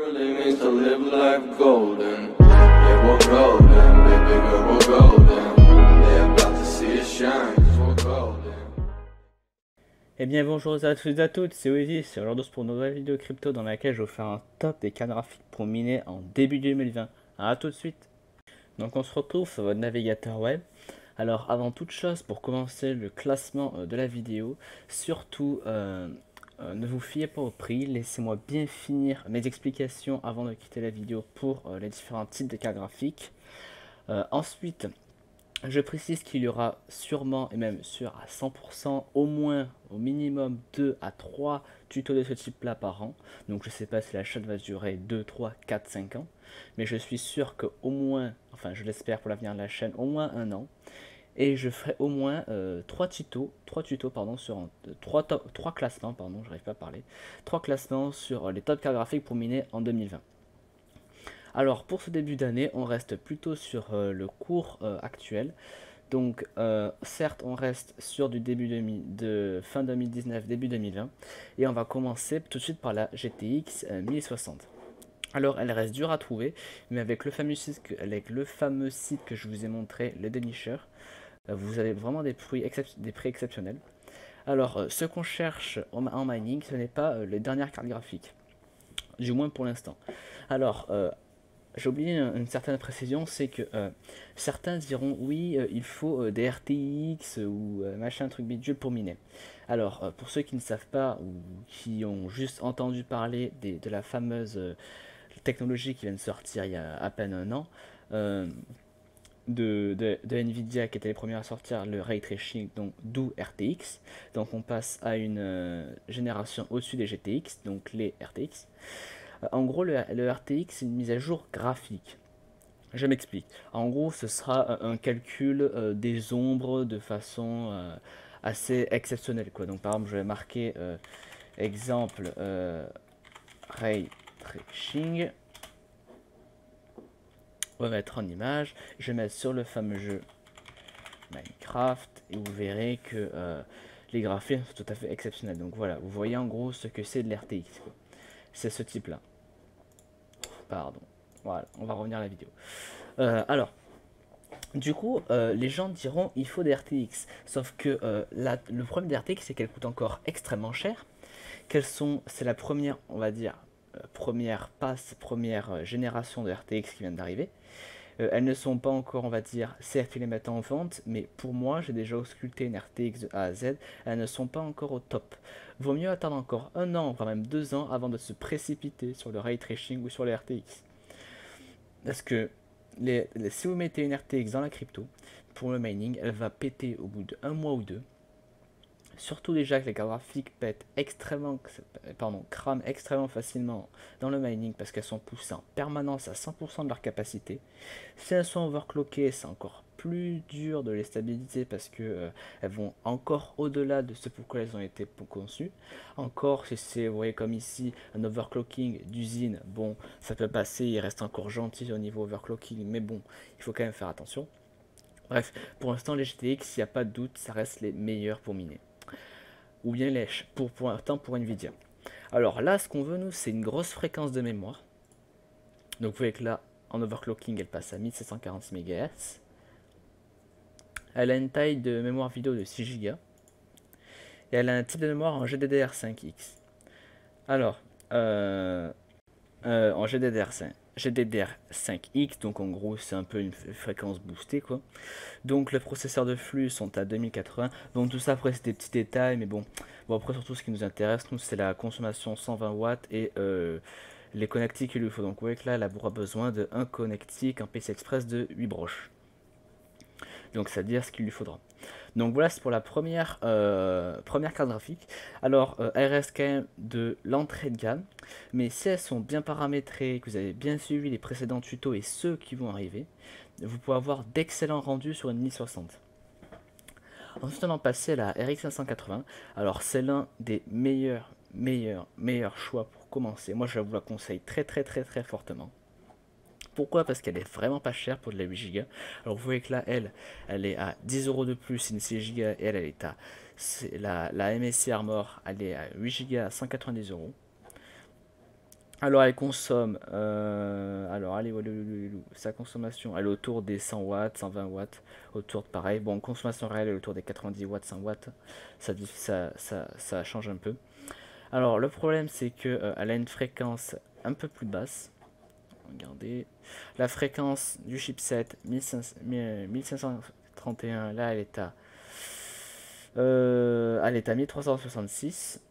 really means to live life golden. Yeah, we're golden, baby girl, we're golden. They're about to see us shine, 'cause we're golden. Eh bien bonjour à tous et à toutes, c'est Oasis, c'est aujourd'hui pour une nouvelle vidéo crypto dans laquelle je vais vous faire un top des cartes graphiques pour miner en début 2020. A tout de suite. Donc on se retrouve sur votre navigateur web. Alors avant toute chose, pour commencer le classement de la vidéo, surtout ne vous fiez pas au prix, laissez-moi bien finir mes explications avant de quitter la vidéo pour les différents types de cartes graphiques. Ensuite, je précise qu'il y aura sûrement, et même sûr à 100%, au moins, au minimum 2 à 3 tutos de ce type-là par an. Donc je sais pas si la chaîne va durer 2, 3, 4, 5 ans. Mais je suis sûr qu'au moins, enfin je l'espère pour l'avenir de la chaîne, au moins un an. Et je ferai au moins 3 tutos pardon, sur 3 classements, pardon, j'arrive pas à parler. 3 classements sur les top cartes graphiques pour miner en 2020. Alors pour ce début d'année, on reste plutôt sur le cours actuel. Donc certes, on reste sur du de fin 2019, début 2020. Et on va commencer tout de suite par la GTX 1060. Alors elle reste dure à trouver, mais avec le fameux site que je vous ai montré, le dénicheur, vous avez vraiment des prix exceptionnels. Alors ce qu'on cherche en mining, ce n'est pas les dernières cartes graphiques. Du moins pour l'instant. Alors j'ai oublié une certaine précision, c'est que certains diront oui, il faut des RTX ou machin truc bidule pour miner. Alors pour ceux qui ne savent pas ou qui ont juste entendu parler de la fameuse technologie qui vient de sortir il y a à peine un an, de Nvidia qui était les premiers à sortir le ray tracing, donc d'où RTX. Donc on passe à une génération au-dessus des GTX, donc les RTX. En gros, le RTX, c'est une mise à jour graphique. Je m'explique. En gros, ce sera un calcul des ombres de façon assez exceptionnelle, quoi. Donc, par exemple, je vais marquer exemple Ray Tracing. On va mettre en image. Je vais mettre sur le fameux jeu Minecraft et vous verrez que les graphismes sont tout à fait exceptionnels. Donc voilà, vous voyez en gros ce que c'est de l'RTX. C'est ce type là. Pardon. Voilà, on va revenir à la vidéo. Alors, du coup, les gens diront il faut des RTX. Sauf que le problème des RTX, c'est qu'elles coûtent encore extrêmement cher. C'est la première, on va dire, première génération de RTX qui vient d'arriver. Elles ne sont pas encore, on va dire, certes ils les mettent en vente, mais pour moi, j'ai déjà ausculté une RTX de A à Z, elles ne sont pas encore au top. Vaut mieux attendre encore un an, voire même 2 ans, avant de se précipiter sur le ray tracing ou sur les RTX. Parce que si vous mettez une RTX dans la crypto, pour le mining, elle va péter au bout d'un mois ou deux. Surtout déjà que les cartes graphiques crament extrêmement facilement dans le mining parce qu'elles sont poussées en permanence à 100% de leur capacité. Si elles sont overclockées, c'est encore plus dur de les stabiliser parce que elles vont encore au-delà de ce pourquoi elles ont été conçues. Encore, si c'est, vous voyez comme ici, un overclocking d'usine, bon, ça peut passer, il reste encore gentil au niveau overclocking, mais bon, il faut quand même faire attention. Bref, pour l'instant, les GTX, il n'y a pas de doute, ça reste les meilleurs pour miner. Ou bien pour l'instant pour Nvidia. Alors là, ce qu'on veut, nous, c'est une grosse fréquence de mémoire. Donc vous voyez que là, en overclocking, elle passe à 1746 MHz. Elle a une taille de mémoire vidéo de 6 Go. Et elle a un type de mémoire en GDDR5X. Alors, en GDDR5X, donc en gros c'est un peu une fréquence boostée quoi. Donc les processeurs de flux sont à 2080. Donc tout ça après c'est des petits détails, mais bon après surtout ce qui nous intéresse nous c'est la consommation 120 watts et les connectiques qu'il lui faut. Donc vous voyez que là elle aura besoin de un connectique, un PCI Express de 8 broches. Donc c'est à dire ce qu'il lui faudra. Donc voilà, c'est pour la première carte graphique. Alors elle reste quand même de l'entrée de gamme, mais si elles sont bien paramétrées, que vous avez bien suivi les précédents tutos et ceux qui vont arriver, vous pouvez avoir d'excellents rendus sur une 1060. Ensuite on va passer à la RX 580. Alors c'est l'un des meilleurs choix pour commencer. Moi je vous la conseille très fortement. Pourquoi? Parce qu'elle est vraiment pas chère pour de la 8 Go. Alors vous voyez que là, elle est à 10 € de plus, une 6 Go, et elle est à la MSI Armor, elle est à 8 Go à 190 €. Alors elle consomme, alors allez, sa consommation, elle est autour des 100 watts, 120 watts, autour de pareil. Bon, consommation réelle elle est autour des 90 watts, 100 watts, ça change un peu. Alors le problème c'est que elle a une fréquence un peu plus basse. Regardez, la fréquence du chipset 1531, là elle est à 1366.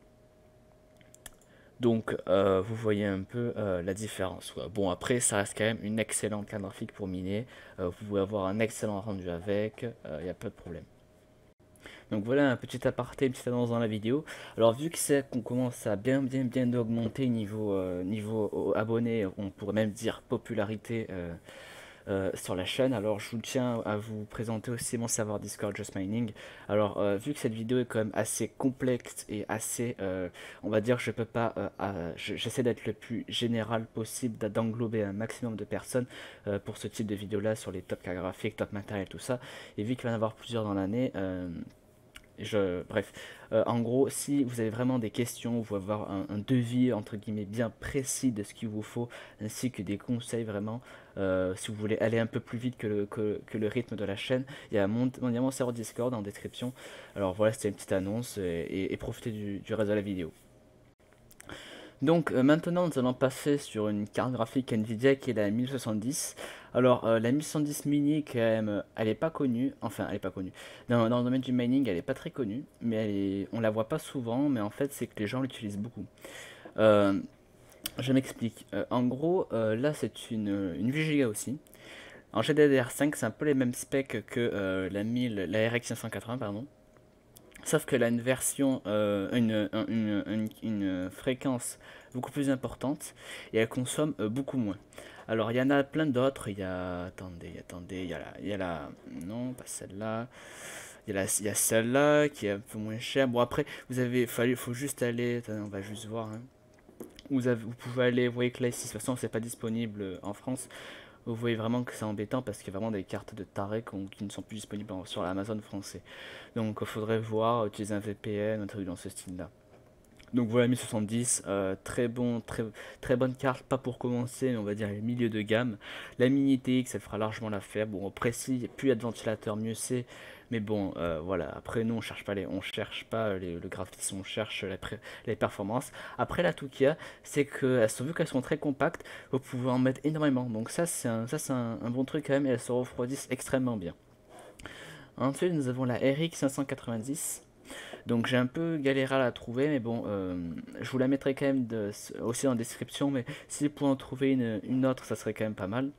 Donc vous voyez un peu la différence. Ouais. Bon après ça reste quand même une excellente carte graphique pour miner. Vous pouvez avoir un excellent rendu avec, il n'y a pas de problème. Donc voilà un petit aparté, une petite annonce dans la vidéo. Alors vu que c'est qu'on commence à bien augmenter niveau abonnés, on pourrait même dire popularité sur la chaîne. Alors je vous tiens à vous présenter aussi mon serveur Discord Just Mining. Alors vu que cette vidéo est quand même assez complexe et assez, on va dire, je peux pas, j'essaie d'être le plus général possible, d'englober un maximum de personnes pour ce type de vidéo là sur les top cartes graphiques, top matériel, tout ça. Et vu qu'il va y en avoir plusieurs dans l'année, bref, en gros, si vous avez vraiment des questions, vous pouvez avoir un devis entre guillemets bien précis de ce qu'il vous faut, ainsi que des conseils vraiment. Si vous voulez aller un peu plus vite que le rythme de la chaîne, il y a mon serveur Discord en description. Alors voilà, c'était une petite annonce et profitez du reste de la vidéo. Donc maintenant nous allons passer sur une carte graphique Nvidia qui est la 1070. Alors la 1070 mini quand même, elle est pas connue, enfin elle est pas connue. Dans le domaine du mining elle est pas très connue, mais on la voit pas souvent, mais en fait c'est que les gens l'utilisent beaucoup. Euh, je m'explique. En gros là c'est une 8 Go aussi. En GDDR5 c'est un peu les mêmes specs que la RX 580 pardon. Sauf qu'elle a une version, une fréquence beaucoup plus importante et elle consomme beaucoup moins. Alors il y en a plein d'autres, il y a, attendez, il y a la, non pas celle-là, il y a celle-là qui est un peu moins chère. Bon après, faut juste aller, attendez, on va juste voir, hein. Vous pouvez aller, vous voyez que là ici, de toute façon c'est pas disponible en France. Vous voyez vraiment que c'est embêtant parce qu'il y a vraiment des cartes de taré qui ne sont plus disponibles sur l'Amazon français. Donc il faudrait voir, utiliser un VPN, un truc dans ce style-là. Donc voilà 1070, très bonne carte, pas pour commencer, mais on va dire le milieu de gamme. La Mini TX, elle fera largement l'affaire. Bon, après, si plus il y a de ventilateurs, mieux c'est. Mais bon, voilà. Après, nous, on cherche pas le graphisme, on cherche les performances. Après, l'atout qu'il y a, c'est que vu qu'elles sont très compactes, vous pouvez en mettre énormément. Donc ça, c'est un bon truc quand même, et elles se refroidissent extrêmement bien. Ensuite, nous avons la RX 590. Donc j'ai un peu galéré à la trouver, mais bon, je vous la mettrai quand même aussi en description, mais si vous pouvez en trouver une autre, ça serait quand même pas mal.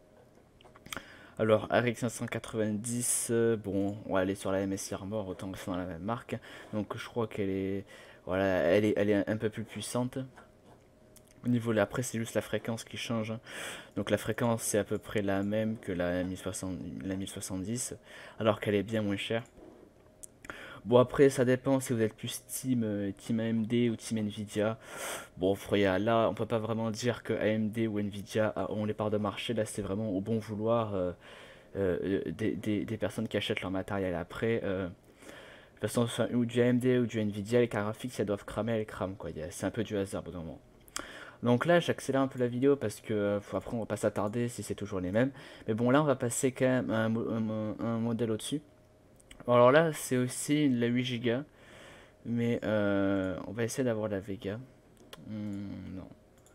Alors RX 590, bon, on va aller sur la MSI Armor, autant que c'est dans la même marque. Donc je crois qu'elle est, voilà, elle est un peu plus puissante. Au niveau de après, c'est juste la fréquence qui change. Donc la fréquence, c'est à peu près la même que la 1070, alors qu'elle est bien moins chère. Bon après ça dépend si vous êtes plus team AMD ou team Nvidia. Bon là on peut pas vraiment dire que AMD ou Nvidia ont les parts de marché. Là c'est vraiment au bon vouloir des personnes qui achètent leur matériel. Après de toute façon ou du AMD ou du Nvidia, les cartes graphiques si elles doivent cramer elles crament quoi. C'est un peu du hasard au bout d'un moment. Donc là j'accélère un peu la vidéo parce que après on va pas s'attarder si c'est toujours les mêmes. Mais bon là on va passer quand même à un modèle au-dessus. Alors là, c'est aussi la 8 Go, mais on va essayer d'avoir la Vega. Non.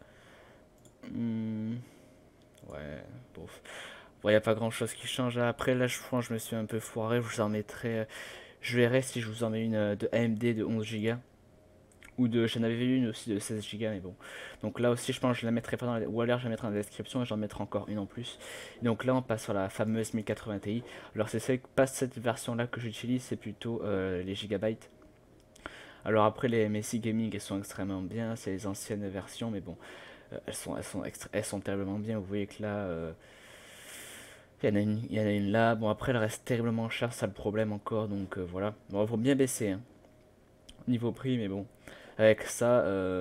Ouais, bof. Bon, y a pas grand chose qui change. Après, là, je pense que je me suis un peu foiré. Je vous en mettrai. Je verrai si je vous en mets une de AMD de 11 Go. Ou de. J'en avais une aussi de 16 Go, mais bon. Donc là aussi, je pense que je la mettrai pas dans la. Ou alors, je la mettrai dans la description et j'en mettrai encore une en plus. Donc là, on passe sur la fameuse 1080 Ti. Alors, pas cette version-là que j'utilise, c'est plutôt les gigabytes. Alors après les MSI Gaming elles sont extrêmement bien, c'est les anciennes versions mais bon elles sont terriblement bien. Vous voyez que là il y en a une là, bon après elle reste terriblement chère, c'est le problème encore donc voilà. Bon il faut bien baisser hein, niveau prix mais bon avec ça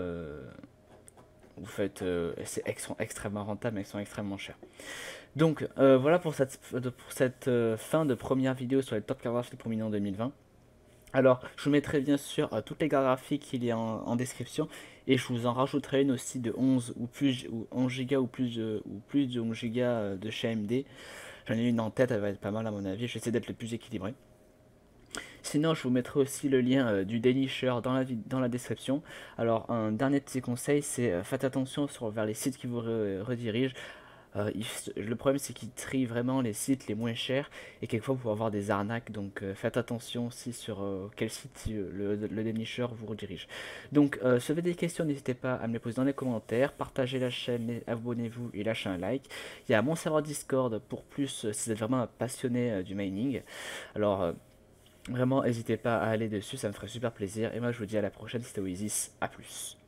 vous faites elles sont extrêmement rentables mais elles sont extrêmement chères. Donc voilà pour cette fin de première vidéo sur les top cartes graphiques pour miner en 2020. Alors, je vous mettrai bien sûr toutes les graphiques qu'il y a en description et je vous en rajouterai une aussi de 11 ou plus ou 11 Go ou plus de 11 Go de chez AMD. J'en ai une en tête, elle va être pas mal à mon avis. J'essaie d'être le plus équilibré. Sinon, je vous mettrai aussi le lien du Dailysher dans la description. Alors, un dernier petit conseil, c'est faites attention vers les sites qui vous redirigent. Le problème, c'est qu'ils trient vraiment les sites les moins chers et quelquefois vous pouvez avoir des arnaques. Donc, faites attention aussi sur quel site le Dailysher vous redirige. Donc, si vous avez des questions, n'hésitez pas à me les poser dans les commentaires. Partagez la chaîne, abonnez-vous et lâchez un like. Il y a mon serveur Discord pour plus si vous êtes vraiment un passionné du mining. Alors, vraiment, n'hésitez pas à aller dessus, ça me ferait super plaisir. Et moi, je vous dis à la prochaine, c'était Oasis, à plus.